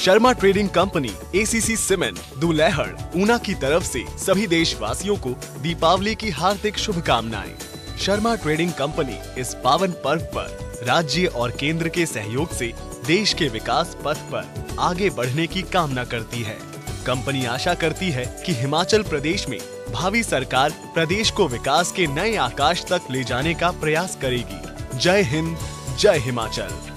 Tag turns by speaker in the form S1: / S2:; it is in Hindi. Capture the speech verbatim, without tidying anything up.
S1: Sharma trading company, ACC cement, Dulhar, Una की तरफ से सभी देशवासियों को दीपावली की हार्दिक शुभकामनाएं। शर्मा ट्रेडिंग कंपनी इस पावन पर्व पर राज्य और केंद्र के सहयोग से देश के विकास पथ पर आगे बढ़ने की कामना करती है। कंपनी आशा करती है कि हिमाचल प्रदेश में भावी सरकार प्रदेश को विकास के नए आकाश तक ले जाने का प्रयास करेगी। जय हिंद, जय हिमाचल।